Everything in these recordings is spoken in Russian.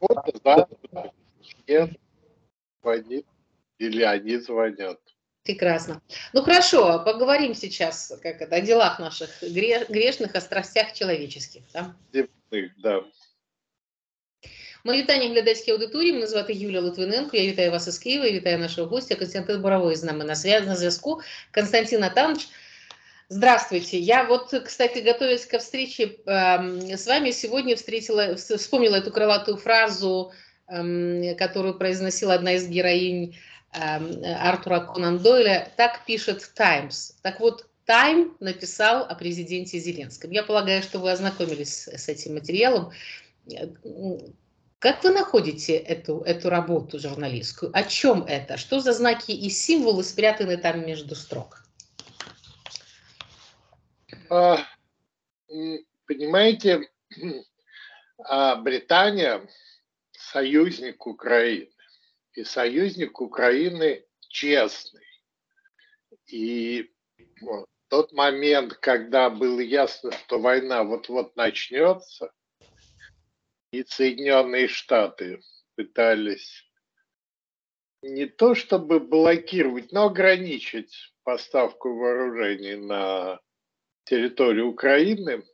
кого-то за нет, звонит, или они звонят. Прекрасно. Ну хорошо, поговорим сейчас о делах наших грешных, о страстях человеческих. Да? Да. Мої вітання глядацькій аудиторії. Мене звати Юлія Литвиненко. Я вітаю вас із Києва і вітаю нашого гостя Константин Боровой з нами на зв'язку. Константин Натанович, здравствуйте. Я вот, кстати, готовясь ко встрече с вами, сегодня вспомнила эту крылатую фразу, которую произносила одна из героинь Артура Конан Дойля. Так пишет «Таймс». Так вот, «Тайм» написал о президенте Зеленском. Я полагаю, что вы ознакомились с этим материалом. Как вы находите эту работу журналистскую? О чем это? Что за знаки и символы спрятаны там между строк? Понимаете, Британия союзник Украины. И союзник Украины честный. И в тот момент, когда было ясно, что война вот-вот начнется, и Соединенные Штаты пытались не то чтобы блокировать, но ограничить поставку вооружений на территорию Украины,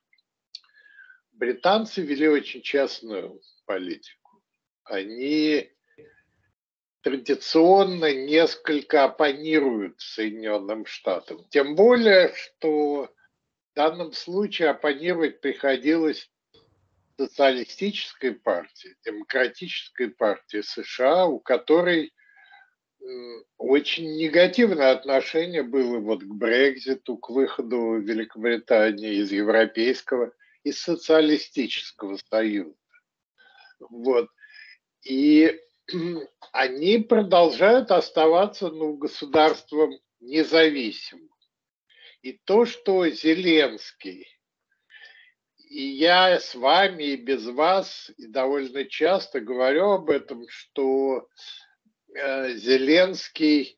британцы вели очень честную политику. Они традиционно несколько оппонируют Соединенным Штатам. Тем более, что в данном случае оппонировать приходилось социалистической партии, демократической партии США, у которой очень негативное отношение было вот к Брекситу, к выходу Великобритании из Европейского и Социалистического Союза. Вот. И они продолжают оставаться государством независимым. И то, что Зеленский, и я с вами, и без вас, и довольно часто говорю об этом, что Зеленский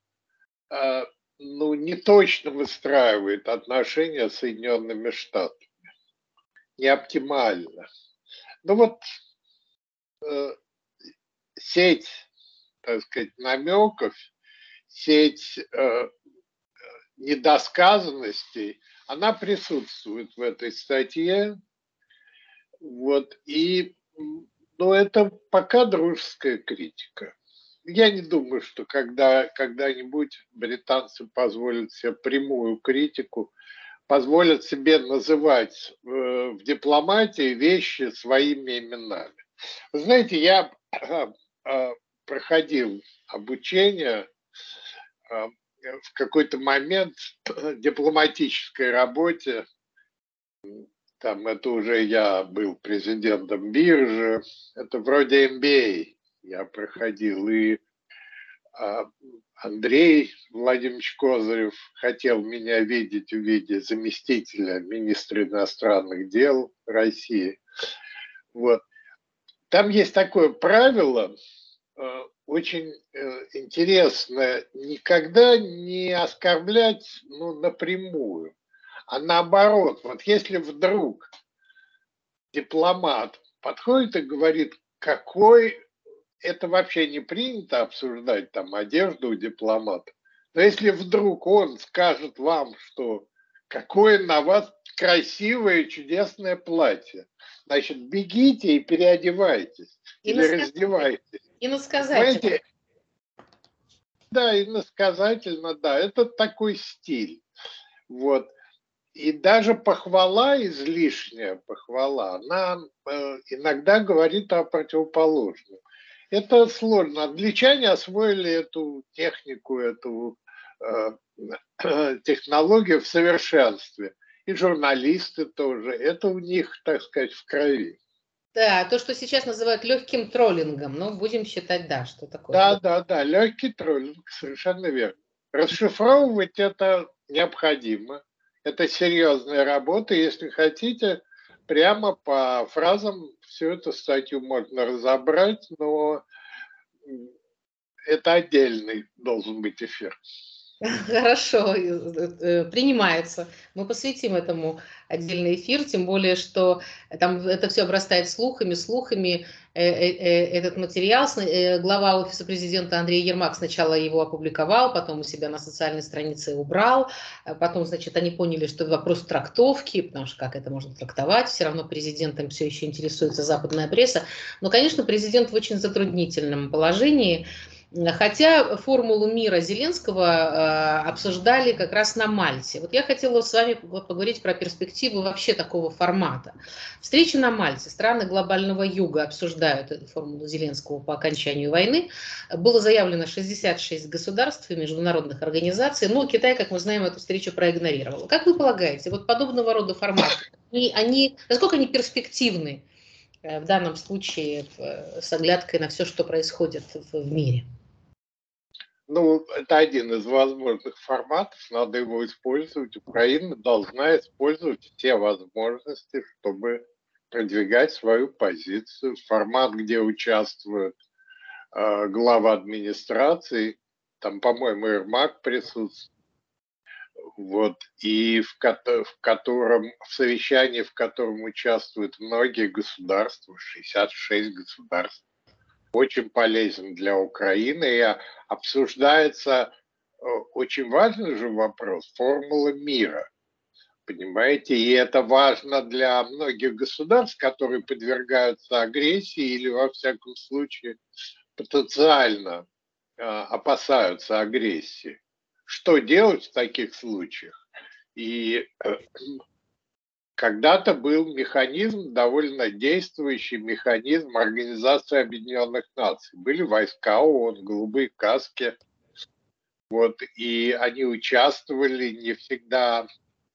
не точно выстраивает отношения с Соединенными Штатами. Не оптимально. Ну вот сеть, так сказать, намеков, сеть недосказанностей, она присутствует в этой статье. Вот, и это пока дружеская критика. Я не думаю, что когда-нибудь британцы позволят себе прямую критику, позволят себе называть в дипломатии вещи своими именами. Вы знаете, я проходил обучение в какой-то момент дипломатической работе. Там это уже я был президентом биржи, это вроде MBA я проходил, и Андрей Владимирович Козырев хотел меня видеть в виде заместителя министра иностранных дел России. Вот. Там есть такое правило, очень интересное, никогда не оскорблять напрямую, а наоборот, вот если вдруг дипломат подходит и говорит, это вообще не принято обсуждать там одежду у дипломата, но если вдруг он скажет вам, что какое на вас красивое чудесное платье, значит, бегите и переодевайтесь, или раздевайтесь. Иносказательно. Да, иносказательно, да, это такой стиль. Вот. И даже похвала, излишняя похвала, она иногда говорит о противоположном. Это сложно. Англичане освоили эту технику, эту технологию в совершенстве. И журналисты тоже. Это у них, так сказать, в крови. Да, то, что сейчас называют легким троллингом, но будем считать, да, что такое. Да, легкий троллинг, совершенно верно. Расшифровывать это необходимо. Это серьезная работа. Если хотите, прямо по фразам всю эту статью можно разобрать, но это отдельный должен быть эфир. Хорошо, принимается. Мы посвятим этому отдельный эфир, тем более, что там это все обрастает слухами. Этот материал глава Офиса президента Андрей Ермак сначала его опубликовал, потом у себя на социальной странице убрал, потом, значит, они поняли, что это вопрос трактовки, потому что как это можно трактовать, все равно президентом все еще интересуется западная пресса. Но, конечно, президент в очень затруднительном положении. Хотя формулу мира Зеленского обсуждали как раз на Мальте. Вот я хотела с вами поговорить про перспективы вообще такого формата. Встреча на Мальте. Страны глобального юга обсуждают эту формулу Зеленского по окончанию войны. Было заявлено 66 государств и международных организаций, но Китай, как мы знаем, эту встречу проигнорировал. Как вы полагаете, вот подобного рода форматы, насколько они перспективны в данном случае с оглядкой на все, что происходит в мире? Ну, это один из возможных форматов, надо его использовать. Украина должна использовать все возможности, чтобы продвигать свою позицию. Формат, где участвуют глава администрации, там, по-моему, Ермак присутствует, вот, и в котором, в совещании, в котором участвуют многие государства, 66 государств, очень полезен для Украины, и обсуждается очень важный же вопрос, формула мира, понимаете, и это важно для многих государств, которые подвергаются агрессии или, во всяком случае, потенциально опасаются агрессии. Что делать в таких случаях? И когда-то был механизм, довольно действующий механизм Организации Объединенных Наций. Были войска ООН, голубые каски, вот, и они участвовали не всегда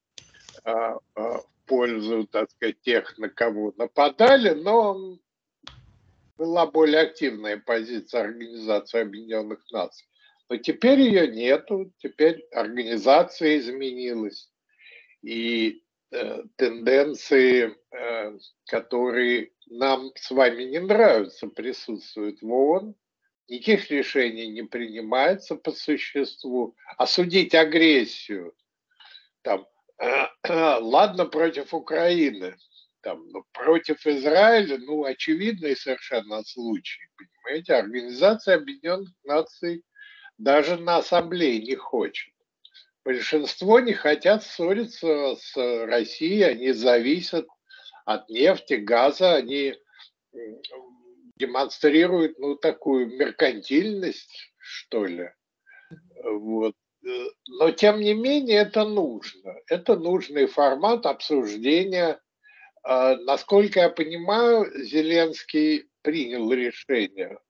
в пользу, так сказать, тех, на кого нападали, но была более активная позиция Организации Объединенных Наций. Но теперь ее нету, теперь организация изменилась. И тенденции, которые нам с вами не нравятся, присутствуют в ООН. Никаких решений не принимается по существу. Осудить агрессию, там, ладно, против Украины, там, но против Израиля, ну, очевидный совершенно случай, понимаете, Организация Объединенных Наций даже на ассамблее не хочет. Большинство не хотят ссориться с Россией, они зависят от нефти, газа, они демонстрируют, ну, такую меркантильность, что ли. Вот. Но, тем не менее, это нужно. Это нужный формат обсуждения. Насколько я понимаю, Зеленский принял решение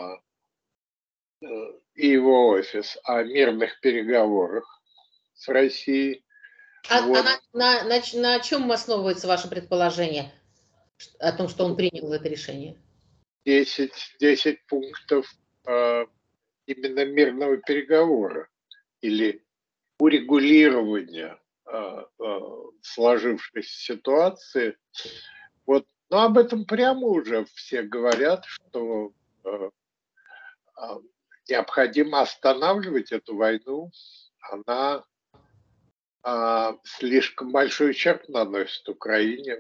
и его офис о мирных переговорах с Россией. Вот. На чем основывается ваше предположение о том, что он принял это решение? 10 пунктов именно мирного переговора или урегулирования сложившейся ситуации. Вот, но об этом прямо уже все говорят, что необходимо останавливать эту войну. Она слишком большой ущерб наносит Украине.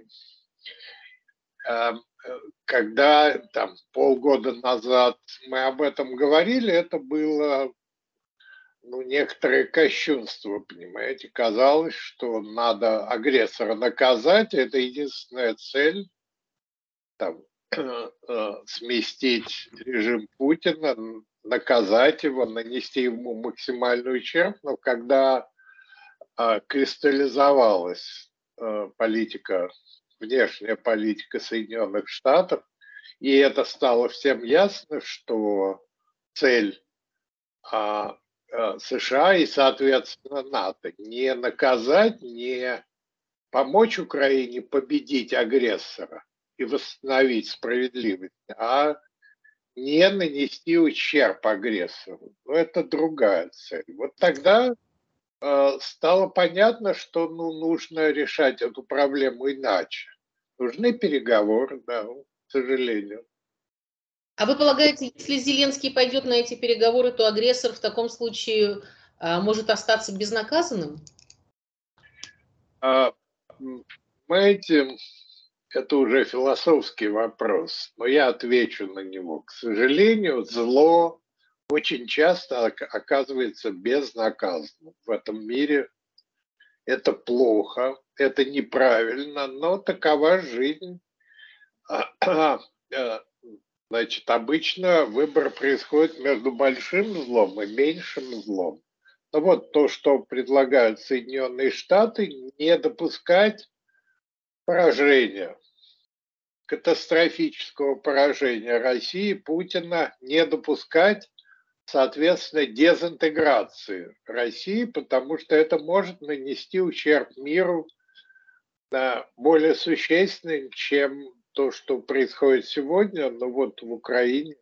Когда там полгода назад мы об этом говорили, это было, ну, некоторое косчунство, понимаете. Казалось, что надо агрессора наказать, это единственная цель, там, сместить режим Путина, наказать его, нанести ему максимальный ущерб. Но когда кристаллизовалась политика, внешняя политика Соединенных Штатов, и это стало всем ясно, что цель США и, соответственно, НАТО не наказать, не помочь Украине победить агрессора и восстановить справедливость, а не нанести ущерб агрессору. Но это другая цель. Вот тогда стало понятно, что, ну, нужно решать эту проблему иначе. Нужны переговоры, да, к сожалению. А вы полагаете, если Зеленский пойдет на эти переговоры, то агрессор в таком случае может остаться безнаказанным? Понимаете, это уже философский вопрос, но я отвечу на него. К сожалению, зло очень часто оказывается безнаказанным в этом мире. Это плохо, это неправильно, но такова жизнь. Значит, обычно выбор происходит между большим злом и меньшим злом. Но вот то, что предлагают Соединенные Штаты, не допускать поражения, катастрофического поражения России, Путина, не допускать, соответственно, дезинтеграции России, потому что это может нанести ущерб миру более существенный, чем то, что происходит сегодня, но вот в Украине.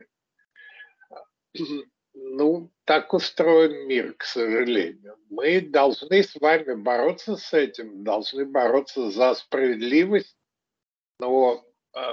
Ну, так устроен мир, к сожалению. Мы должны с вами бороться с этим, должны бороться за справедливость, но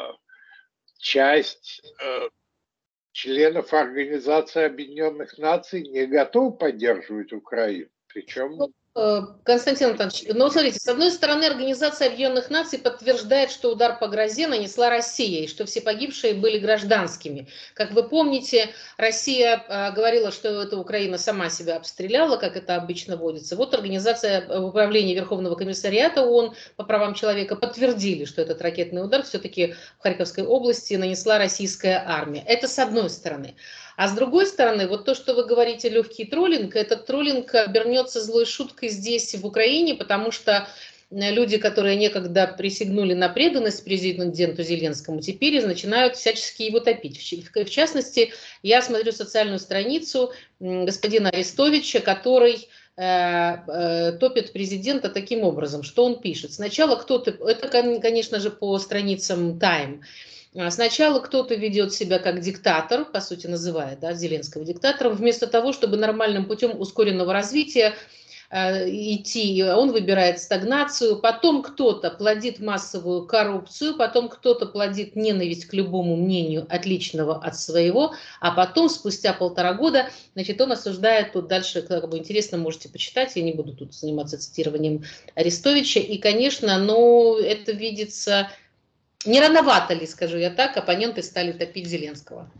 часть членов Организации Объединенных Наций не готова поддерживать Украину. Причем Константин Анатольевич, ну, смотрите, с одной стороны, Организация Объединенных Наций подтверждает, что удар по грозе нанесла Россия, и что все погибшие были гражданскими. Как вы помните, Россия говорила, что это Украина сама себя обстреляла, как это обычно водится. Вот Организация управления Верховного комиссариата ООН по правам человека подтвердили, что этот ракетный удар все-таки в Харьковской области нанесла российская армия. Это с одной стороны. А с другой стороны, вот то, что вы говорите, легкий троллинг, этот троллинг обернется злой шуткой здесь, в Украине, потому что люди, которые некогда присягнули на преданность президенту Зеленскому, теперь начинают всячески его топить. В частности, я смотрю социальную страницу господина Арестовича, который топит президента таким образом, что он пишет. Сначала кто-то, это, конечно же, по страницам Time, сначала кто-то ведет себя как диктатор, по сути называет, да, Зеленского диктатором, вместо того, чтобы нормальным путем ускоренного развития идти, он выбирает стагнацию, потом кто-то плодит массовую коррупцию, потом кто-то плодит ненависть к любому мнению, отличного от своего, а потом, спустя 1,5 года, значит, он осуждает, тут дальше, как бы интересно, можете почитать, я не буду тут заниматься цитированием Арестовича, и, конечно, ну, это видится... Не рановато ли, скажу я так, оппоненты стали топить Зеленского?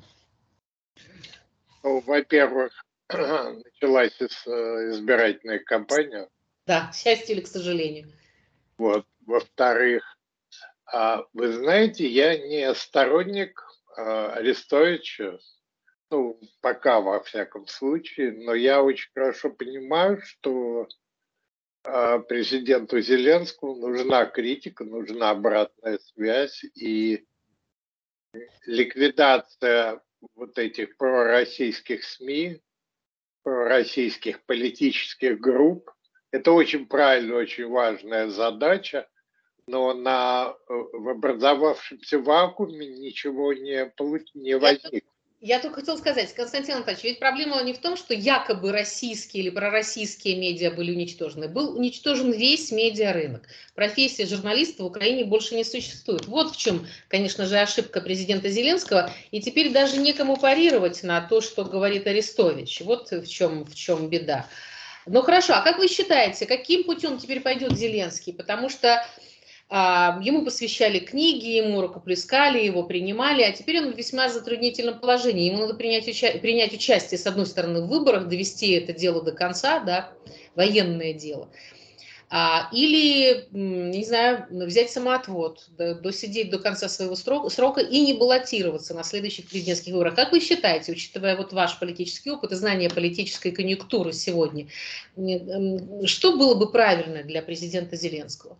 Ну, во-первых, началась избирательная кампания. Да, к счастью или к сожалению. Вот. Во-вторых, вы знаете, я не сторонник Арестовича, ну, пока во всяком случае, но я очень хорошо понимаю, что президенту Зеленскому нужна критика, нужна обратная связь, и ликвидация вот этих пророссийских СМИ, пророссийских политических групп, это очень правильная, очень важная задача, но в образовавшемся вакууме ничего не возникло. Я только хотела сказать, Константин Анатольевич, ведь проблема не в том, что якобы российские или пророссийские медиа были уничтожены. Был уничтожен весь медиарынок. Профессия журналиста в Украине больше не существует. Вот в чем, конечно же, ошибка президента Зеленского. И теперь даже некому парировать на то, что говорит Арестович. Вот в чем беда. Ну хорошо, а как вы считаете, каким путем теперь пойдет Зеленский? Потому что ему посвящали книги, ему рукоплескали, его принимали, а теперь он в весьма затруднительном положении. Ему надо принять участие, с одной стороны, в выборах, довести это дело до конца, да, военное дело, или, не знаю, взять самоотвод, досидеть до конца своего срока и не баллотироваться на следующих президентских выборах. Как вы считаете, учитывая вот ваш политический опыт и знание политической конъюнктуры сегодня, что было бы правильно для президента Зеленского?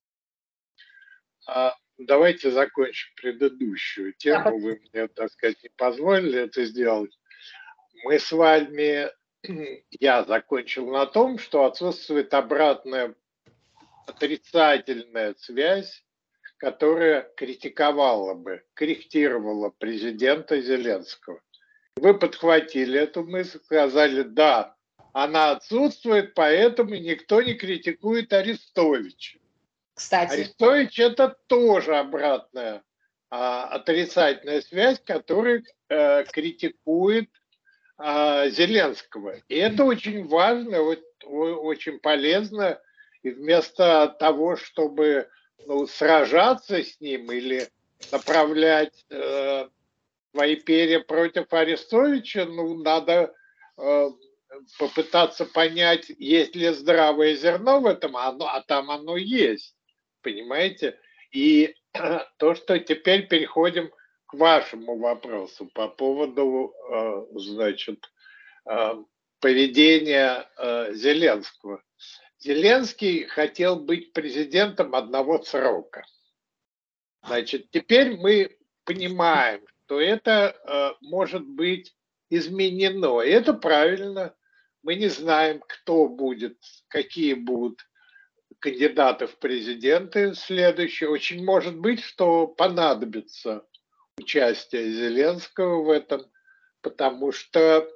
Давайте закончим предыдущую тему. Вы мне, так сказать, не позволили это сделать. Мы с вами, я закончил на том, что отсутствует обратная отрицательная связь, которая корректировала президента Зеленского. Вы подхватили эту мысль, сказали, да, она отсутствует, поэтому никто не критикует Арестовича. Кстати. Арестович – это тоже обратная отрицательная связь, которая критикует Зеленского. И это очень важно, очень полезно. И вместо того, чтобы сражаться с ним или направлять свои перья против Арестовича, надо попытаться понять, есть ли здравое зерно в этом, а там оно есть, понимаете? И то, что теперь переходим к вашему вопросу по поводу, значит, поведения Зеленского. Зеленский хотел быть президентом одного срока. Значит, теперь мы понимаем, что это может быть изменено. И это правильно. Мы не знаем, кто будет, какие будут кандидаты в президенты следующие. Очень может быть, что понадобится участие Зеленского в этом, потому что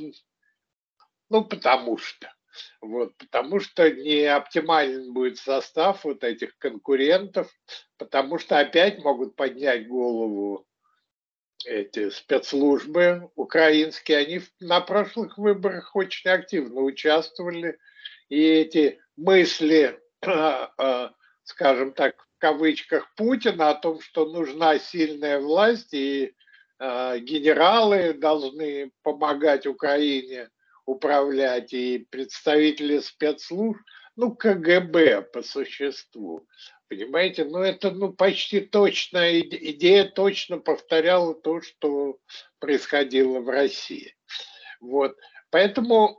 не оптимален будет состав вот этих конкурентов, потому что опять могут поднять голову эти спецслужбы украинские. Они на прошлых выборах очень активно участвовали, и эти мысли, скажем так, в кавычках Путина о том, что нужна сильная власть и генералы должны помогать Украине управлять, и представители спецслужб, КГБ по существу. Понимаете, это почти точно, идея точно повторяла то, что происходило в России. Вот. Поэтому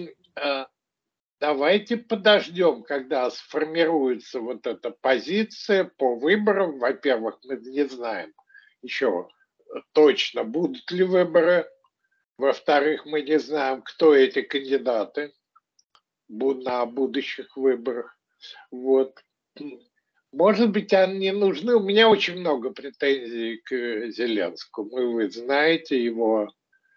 давайте подождем, когда сформируется вот эта позиция по выборам. Во-первых, мы не знаем еще точно, будут ли выборы. Во-вторых, мы не знаем, кто эти кандидаты на будущих выборах. Вот. Может быть, они нужны. У меня очень много претензий к Зеленскому. Вы знаете его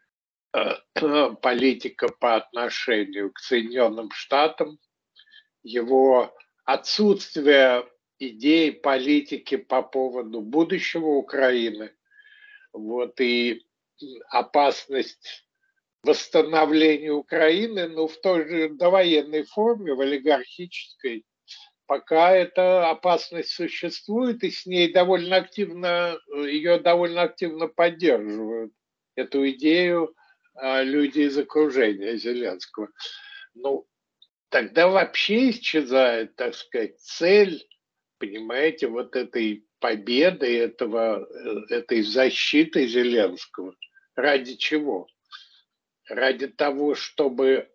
политика по отношению к Соединенным Штатам, его отсутствие идей, политики по поводу будущего Украины, и опасность восстановления Украины, в той же довоенной форме, в олигархической, пока эта опасность существует, и с ней ее довольно активно поддерживают, эту идею люди из окружения Зеленского. Тогда вообще исчезает, так сказать, цель, понимаете, вот этой победы, этой защиты Зеленского. Ради чего? Ради того, чтобы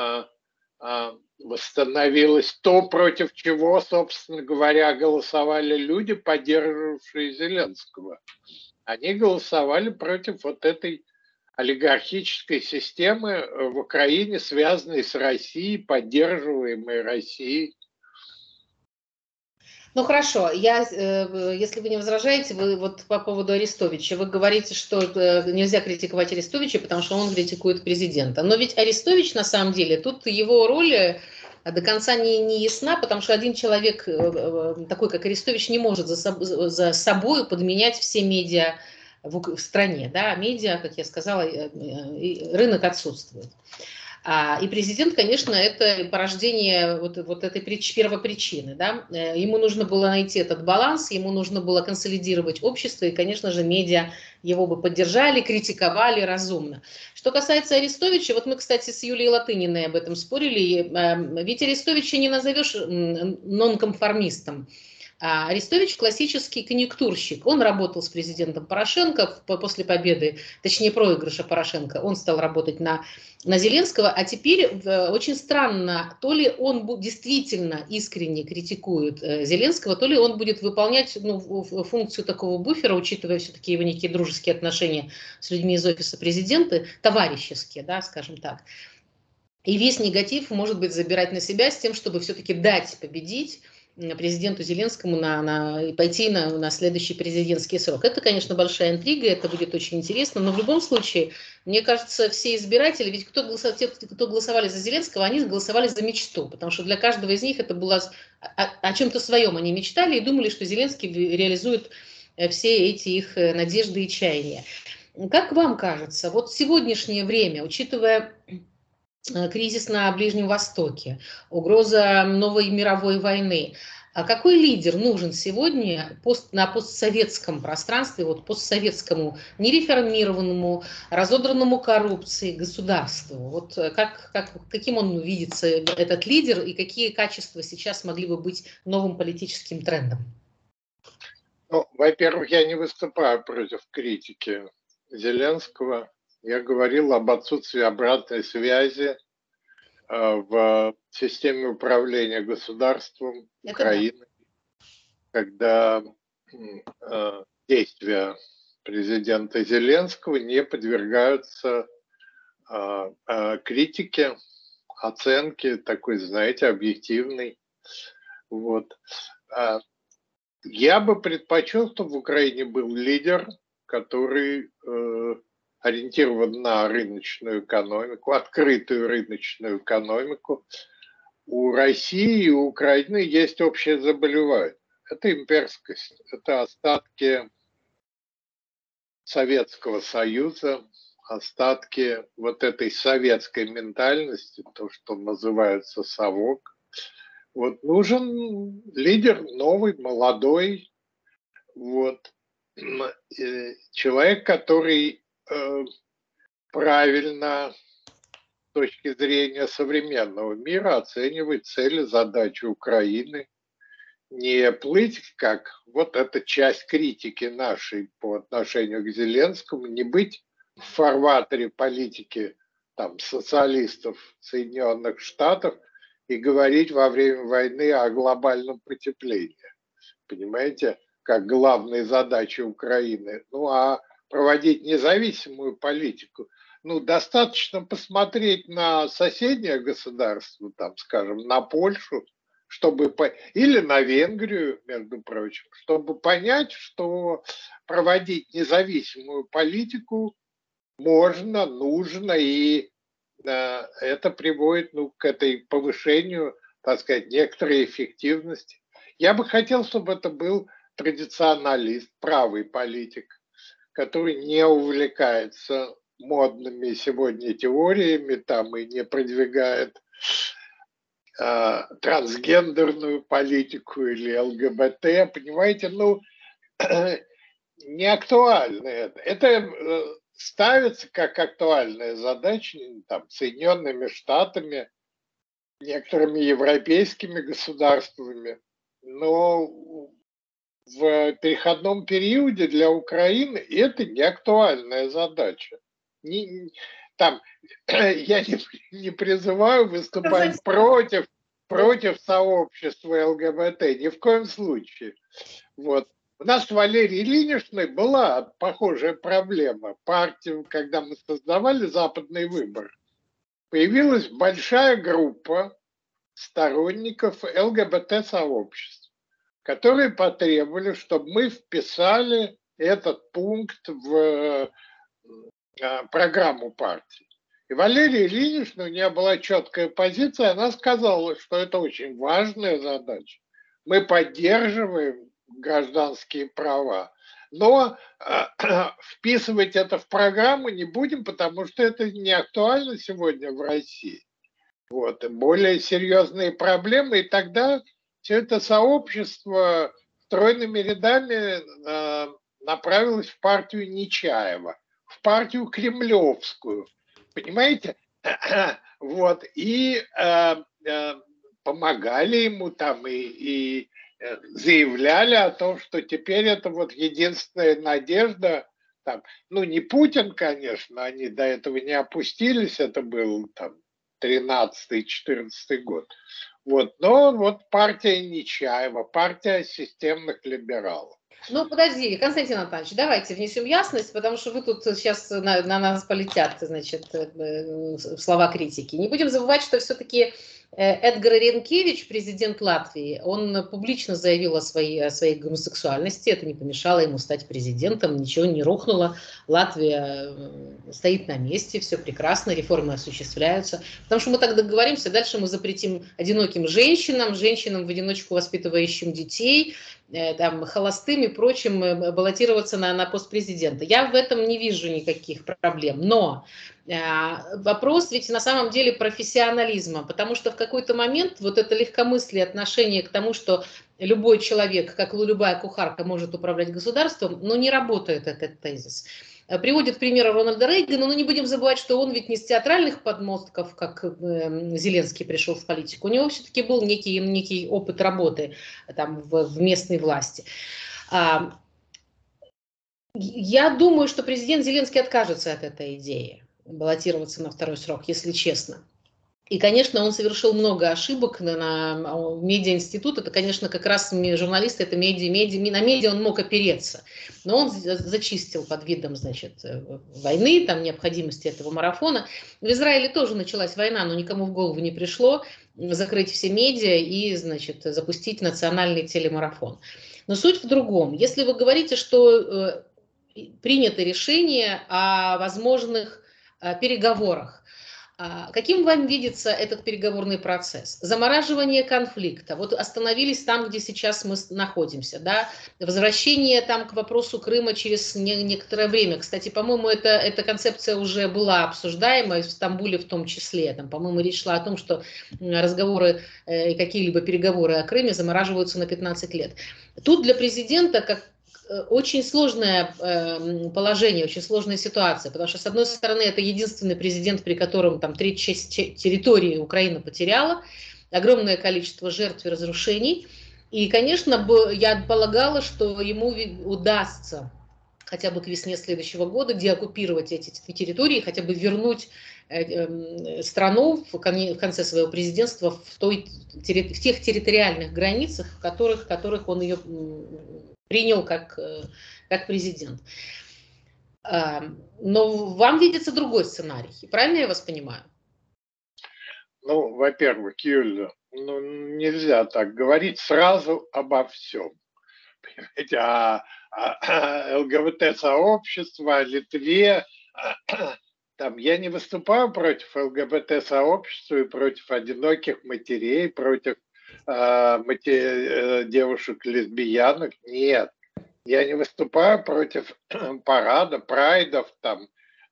восстановилось то, против чего, собственно говоря, голосовали люди, поддерживавшие Зеленского. Они голосовали против вот этой олигархической системы в Украине, связанной с Россией, поддерживаемой Россией. Хорошо, если вы не возражаете, вы вот по поводу Арестовича, вы говорите, что нельзя критиковать Арестовича, потому что он критикует президента. Но ведь Арестович, на самом деле, тут его роль до конца не ясна, потому что один человек, такой как Арестович, не может за собой подменять все медиа в стране. Да? Медиа, как я сказала, рынок отсутствует. И президент, конечно, это порождение вот этой первопричины. Да? Ему нужно было найти этот баланс, ему нужно было консолидировать общество, и, конечно же, медиа его бы поддержали, критиковали разумно. Что касается Арестовича, вот мы, кстати, с Юлией Латыниной об этом спорили, ведь Арестовича не назовешь нонконформистом. Арестович классический конъюнктурщик. Он работал с президентом Порошенко после победы, точнее проигрыша Порошенко. Он стал работать на Зеленского, а теперь очень странно, то ли он действительно искренне критикует Зеленского, то ли он будет выполнять функцию такого буфера, учитывая все-таки его некие дружеские отношения с людьми из офиса президента, товарищеские, да, скажем так. И весь негатив, может быть, забирать на себя с тем, чтобы все-таки дать победить президенту Зеленскому пойти на следующий президентский срок. Это, конечно, большая интрига, это будет очень интересно, но в любом случае, мне кажется, все избиратели, ведь те, кто голосовали за Зеленского, они голосовали за мечту, потому что для каждого из них это было о чем-то своем, они мечтали и думали, что Зеленский реализует все эти их надежды и чаяния. Как вам кажется, вот в сегодняшнее время, учитывая кризис на Ближнем Востоке, угроза новой мировой войны, а какой лидер нужен сегодня на постсоветском пространстве, вот постсоветскому, нереформированному, разодранному коррупцией государству? Вот каким он видится, этот лидер, и какие качества сейчас могли бы быть новым политическим трендом? Ну, во-первых, я не выступаю против критики Зеленского. Я говорил об отсутствии обратной связи в системе управления государством Украины, когда действия президента Зеленского не подвергаются критике, оценке такой, знаете, объективной. Вот. Я бы предпочел, чтобы в Украине был лидер, который ориентирован на рыночную экономику, открытую рыночную экономику. У России и у Украины есть общее заболевание. Это имперскость, это остатки Советского Союза, остатки вот этой советской ментальности, то, что называется совок. Вот нужен лидер новый, молодой, вот, человек, который правильно с точки зрения современного мира оценивает цели, задачи Украины, не плыть, как вот эта часть критики нашей по отношению к Зеленскому, не быть в фарватере политики там, социалистов Соединенных Штатов и говорить во время войны о глобальном потеплении. Понимаете, как главной задачей Украины. Ну, а проводить независимую политику. Ну, достаточно посмотреть на соседнее государство, там, скажем, на Польшу, чтобы или на Венгрию, между прочим, чтобы понять, что проводить независимую политику можно, нужно, и это приводит к этой повышению, так сказать, некоторой эффективности. Я бы хотел, чтобы это был традиционалист, правый политик, который не увлекается модными сегодня теориями там и не продвигает трансгендерную политику или ЛГБТ, понимаете, ну, не актуально это. Это ставится как актуальная задача там, Соединенными Штатами, некоторыми европейскими государствами, но в переходном периоде для Украины это не актуальная задача. Там, я не призываю выступать против сообщества ЛГБТ, ни в коем случае. Вот. У нас с Валерией Ильиничной была похожая проблема. Партию, когда мы создавали «Западный выбор», появилась большая группа сторонников ЛГБТ-сообществ, которые потребовали, чтобы мы вписали этот пункт в программу партии. И Валерия Ильинична, у нее была четкая позиция, она сказала, что это очень важная задача. Мы поддерживаем гражданские права, но вписывать это в программу не будем, потому что это не актуально сегодня в России. Вот. И более серьезные проблемы, и тогда все это сообщество стройными рядами направилось в партию Нечаева, в партию кремлевскую, понимаете? Вот, и помогали ему там, и заявляли о том, что теперь это вот единственная надежда, там, ну не Путин, конечно, они до этого не опустились, это был там 13-14 год, вот, но вот партия Нечаева, партия системных либералов. Ну, подожди, Константин Анатольевич, давайте внесем ясность, потому что вы тут сейчас на нас полетят, значит, слова критики. Не будем забывать, что все-таки Эдгар Ренкевич, президент Латвии, он публично заявил о своей гомосексуальности. Это не помешало ему стать президентом, ничего не рухнуло. Латвия стоит на месте, все прекрасно, реформы осуществляются. Потому что мы так договоримся, дальше мы запретим одиноким женщинам, женщинам в одиночку воспитывающим детей, там, холостым и прочим баллотироваться на пост президента. Я в этом не вижу никаких проблем. Но вопрос ведь на самом деле профессионализма, потому что в какой-то момент вот это легкомыслие, отношение к тому, что любой человек, как любая кухарка, может управлять государством, но не работает этот тезис. Приводит пример Рональда Рейгана, но не будем забывать, что он ведь не с театральных подмостков, как Зеленский пришел в политику. У него все-таки был некий опыт работы там, в местной власти. Я думаю, что президент Зеленский откажется от этой идеи баллотироваться на второй срок, если честно. И, конечно, он совершил много ошибок на медиаинститут. Это, конечно, как раз журналисты, это на медиа он мог опереться. Но он зачистил под видом, значит, войны, там, необходимости этого марафона. В Израиле тоже началась война, но никому в голову не пришло закрыть все медиа и, значит, запустить национальный телемарафон. Но суть в другом. Если вы говорите, что принято решение о возможных переговорах, каким вам видится этот переговорный процесс? Замораживание конфликта. Вот остановились там, где сейчас мы находимся. Да? Возвращение там к вопросу Крыма через некоторое время. Кстати, по-моему, эта концепция уже была обсуждаема в Стамбуле в том числе. Там, по-моему, речь шла о том, что разговоры и какие-либо переговоры о Крыме замораживаются на 15 лет. Тут для президента, как очень сложное положение, очень сложная ситуация, потому что, с одной стороны, это единственный президент, при котором там треть территории Украина потеряла, огромное количество жертв и разрушений. И, конечно, я полагала, что ему удастся хотя бы к весне следующего года деоккупировать эти территории, хотя бы вернуть страну в конце своего президентства в тех территориальных границах, в которых он ее принял как президент. Но вам видится другой сценарий. Правильно я вас понимаю? Ну, во-первых, Юля, нельзя так говорить сразу обо всем. Понимаете, ЛГБТ-сообщество, о Литве. Там, я не выступаю против ЛГБТ-сообщества и против одиноких матерей, против девушек-лесбиянок. Нет, я не выступаю против парада, прайдов. Там.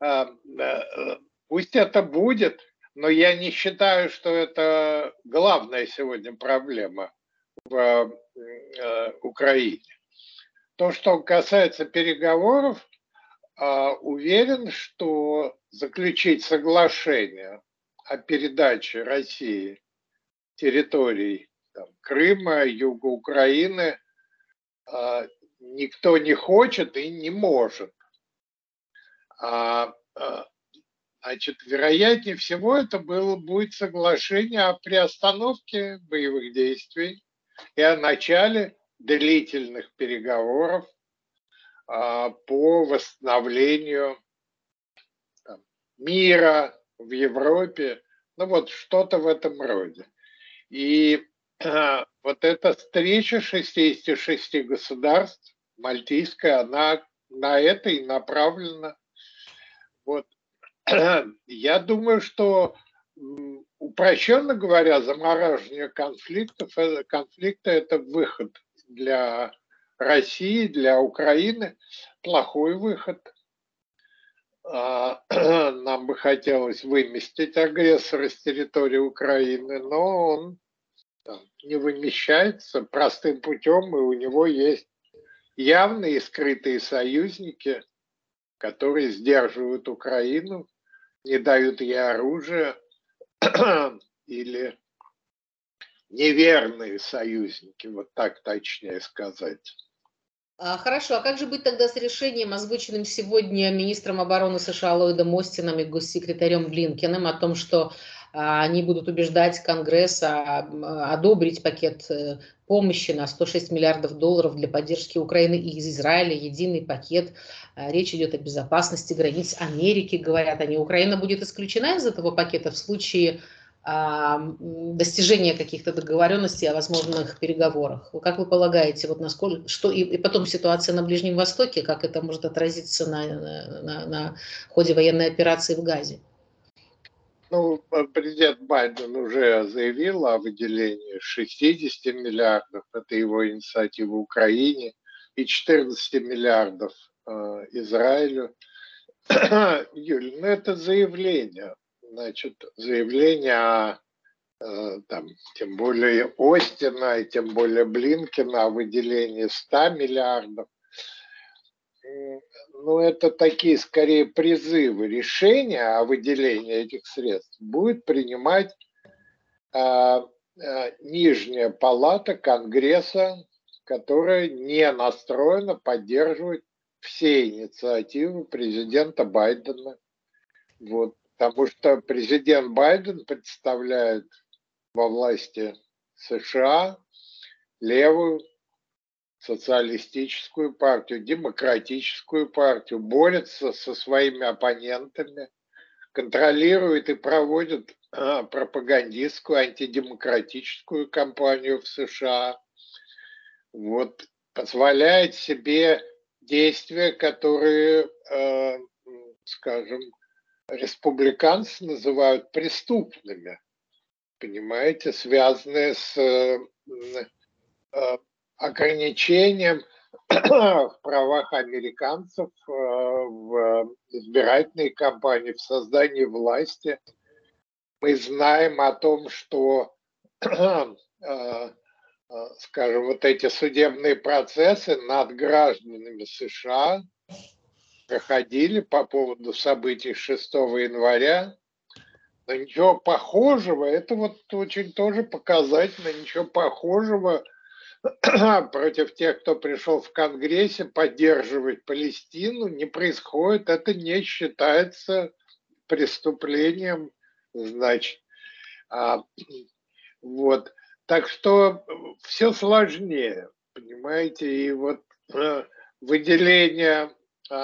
Пусть это будет, но я не считаю, что это главная сегодня проблема в Украине. То, что касается переговоров, уверен, что заключить соглашение о передаче России территорий там, Крыма, юга Украины никто не хочет и не может. Значит, вероятнее всего это будет соглашение о приостановке боевых действий и о начале длительных переговоров по восстановлению мира в Европе, ну вот что-то в этом роде. И вот эта встреча 66 государств, мальтийская, она на это и направлена. Вот. Я думаю, что, упрощенно говоря, замораживание конфликта – это выход для России, для Украины, плохой выход. Нам бы хотелось выместить агрессора с территории Украины, но он не вымещается простым путем, и у него есть явные и скрытые союзники, которые сдерживают Украину, не дают ей оружие, или неверные союзники, вот так точнее сказать. Хорошо, а как же быть тогда с решением, озвученным сегодня министром обороны США Ллойдом Остином и госсекретарем Блинкеном о том, что они будут убеждать Конгресс одобрить пакет помощи на 106 миллиардов долларов для поддержки Украины и из Израиля, единый пакет. Речь идет о безопасности границ Америки, говорят они. Украина будет исключена из этого пакета в случае достижения каких-то договоренностей о возможных переговорах. Как вы полагаете, вот насколько, что и потом ситуация на Ближнем Востоке, как это может отразиться на ходе военной операции в Газе? Ну, президент Байден уже заявил о выделении 60 миллиардов, это его инициатива Украине, и 14 миллиардов Израилю. Юль, ну это заявление, значит, заявление о там, тем более Остина и тем более Блинкена о выделении 100 миллиардов. Ну, это такие скорее призывы. Решения о выделении этих средств будет принимать нижняя палата Конгресса, которая не настроена поддерживать все инициативы президента Байдена. Вот. Потому что президент Байден представляет во власти США левую социалистическую партию, демократическую партию, борется со своими оппонентами, контролирует и проводит пропагандистскую антидемократическую кампанию в США. Вот, позволяет себе действия, которые, скажем, республиканцы называют преступными, понимаете, связанные с ограничением в правах американцев в избирательной кампании, в создании власти. Мы знаем о том, что, скажем, вот эти судебные процессы над гражданами США проходили по поводу событий 6 января. Но ничего похожего, это вот очень тоже показательно, ничего похожего против тех, кто пришел в Конгрессе поддерживать Палестину, не происходит. Это не считается преступлением, значит. Вот. Так что все сложнее, понимаете, и вот выделение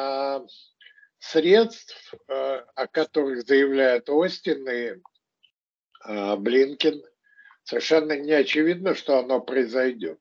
средств, о которых заявляют Остин и Блинкен, совершенно не очевидно, что оно произойдет.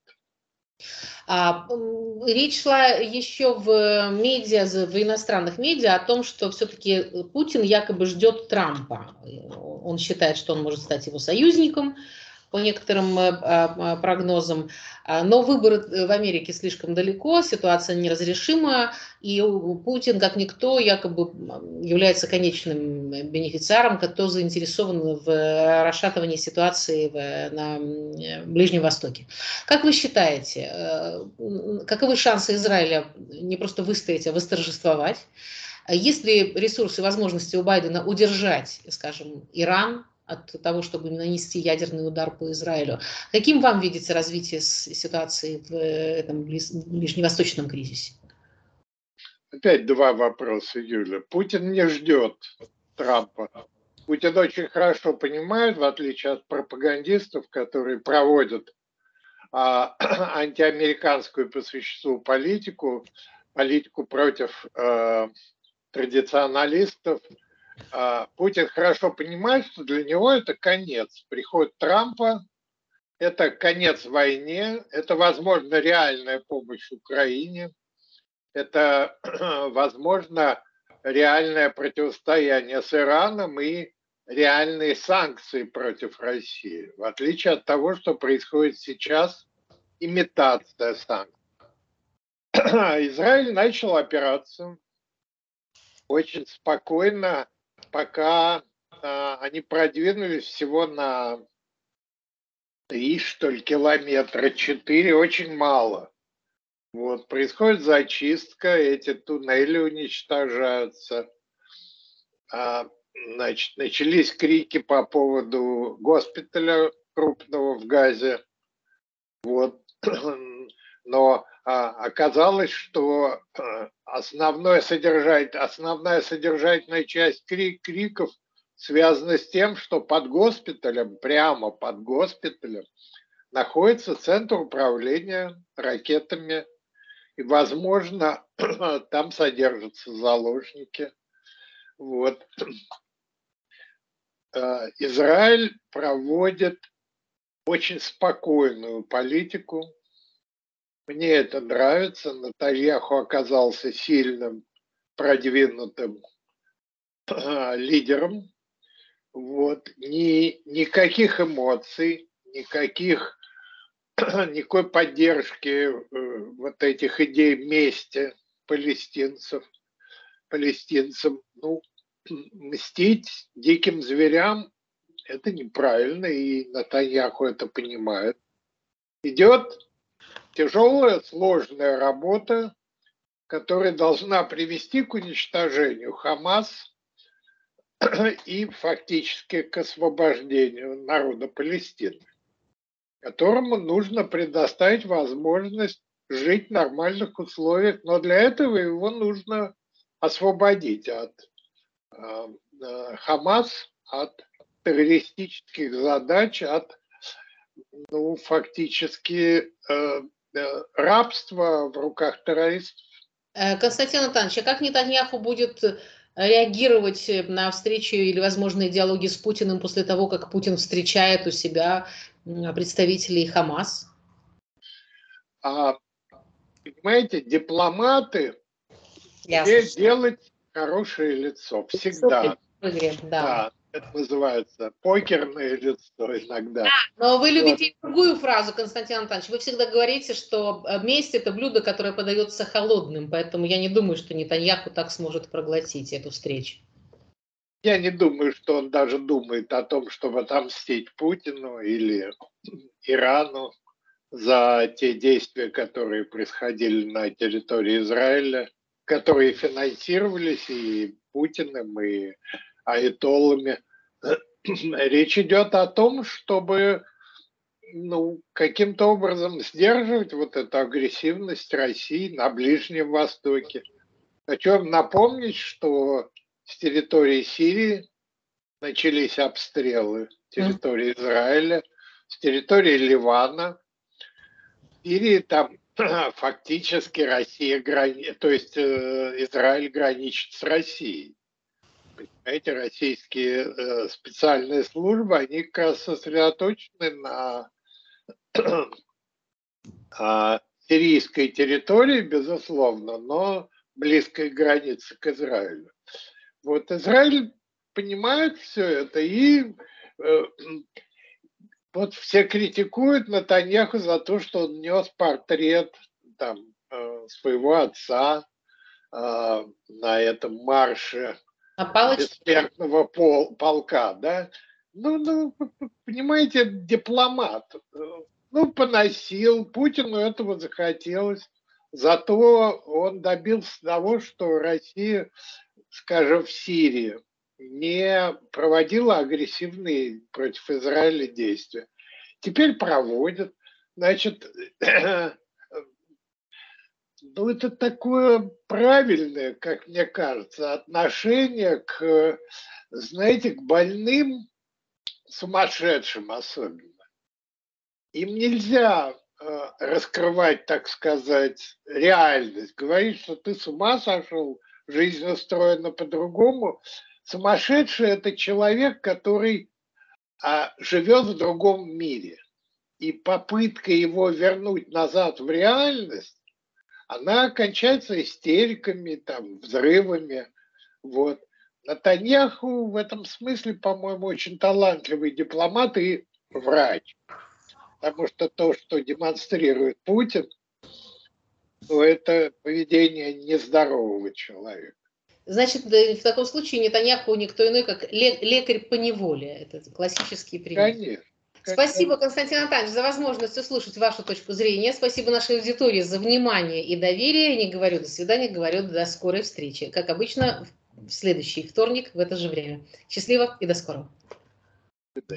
Речь шла еще в медиа, в иностранных медиа о том, что все-таки Путин якобы ждет Трампа. Он считает, что он может стать его союзником, по некоторым прогнозам. Но выборы в Америке слишком далеко, ситуация неразрешима, и Путин, как никто, якобы является конечным бенефициаром, кто заинтересован в расшатывании ситуации на Ближнем Востоке. Как вы считаете, каковы шансы Израиля не просто выстоять, а восторжествовать? Есть ли ресурсы и возможности у Байдена удержать, скажем, Иран от того, чтобы нанести ядерный удар по Израилю? Каким вам видится развитие ситуации в этом ближневосточном кризисе? Опять два вопроса, Юля. Путин не ждет Трампа. Путин очень хорошо понимает, в отличие от пропагандистов, которые проводят антиамериканскую по существу политику против традиционалистов. Путин хорошо понимает, что для него это конец. Приход Трампа – это конец войне, это, возможно, реальная помощь Украине, это, возможно, реальное противостояние с Ираном и реальные санкции против России, в отличие от того, что происходит сейчас, имитация санкций. Израиль начал операцию очень спокойно, пока они продвинулись всего на 3, что ли, километра, 4, очень мало. Вот, происходит зачистка, эти туннели уничтожаются. Значит, начались крики по поводу госпиталя крупного в Газе. Вот. Но оказалось, что основная содержательная часть криков связана с тем, что под госпиталем, прямо под госпиталем, находится центр управления ракетами. И, возможно, там содержатся заложники. Вот. Израиль проводит очень спокойную политику. Мне это нравится. Нетаньяху оказался сильным, продвинутым лидером. Вот. Никаких эмоций, никакой поддержки вот этих идей мести палестинцам. Ну, мстить диким зверям – это неправильно, и Нетаньяху это понимает. Идет тяжелая, сложная работа, которая должна привести к уничтожению Хамас и фактически к освобождению народа Палестины, которому нужно предоставить возможность жить в нормальных условиях, но для этого его нужно освободить от Хамас, от террористических задач, от фактически рабства в руках террористов. Константин Натанович, а как Нетаньяху будет реагировать на встречу или возможные диалоги с Путиным после того, как Путин встречает у себя представителей Хамас? Понимаете, дипломаты умеют делать хорошее лицо всегда. Да, это называется покерное лицо иногда. Но вы любите другую фразу, Константин Антонович. Вы всегда говорите, что месть – это блюдо, которое подается холодным, поэтому я не думаю, что Нетаньяху так сможет проглотить эту встречу. Я не думаю, что он даже думает о том, чтобы отомстить Путину или Ирану за те действия, которые происходили на территории Израиля, которые финансировались и Путиным, и аятоллами. Речь идет о том, чтобы каким-то образом сдерживать вот эту агрессивность России на Ближнем Востоке. Хочу напомнить, что с территории Сирии начались обстрелы территории Израиля, с территории Ливана. В Сирии там фактически Израиль граничит с Россией. Понимаете, российские специальные службы, они как раз сосредоточены на сирийской территории, безусловно, но близкой границе к Израилю. Вот Израиль понимает все это, и вот все критикуют Нетаньяху за то, что он нес портрет своего отца на этом марше бессмертного полка, да? Понимаете, дипломат. Поносил, Путину этого захотелось. Зато он добился того, что Россия, скажем, в Сирии не проводила агрессивные против Израиля действия. Теперь проводит. Значит, это такое правильное, как мне кажется, отношение к, знаете, к больным, сумасшедшим особенно. Им нельзя раскрывать, так сказать, реальность. Говорить, что ты с ума сошел, жизнь устроена по-другому. Сумасшедший – это человек, который живет в другом мире. И попытка его вернуть назад в реальность, она кончается истериками, взрывами. Вот. Нетаньяху в этом смысле, по-моему, очень талантливый дипломат и врач. Потому что то, что демонстрирует Путин, это поведение нездорового человека. Значит, в таком случае Нетаньяху никто иной, как лекарь по неволе. Это классический пример. Конечно. Спасибо, Константин Антонович, за возможность услышать вашу точку зрения. Спасибо нашей аудитории за внимание и доверие. Не говорю до свидания, говорю до скорой встречи. Как обычно, в следующий вторник в это же время. Счастливо и до скорого.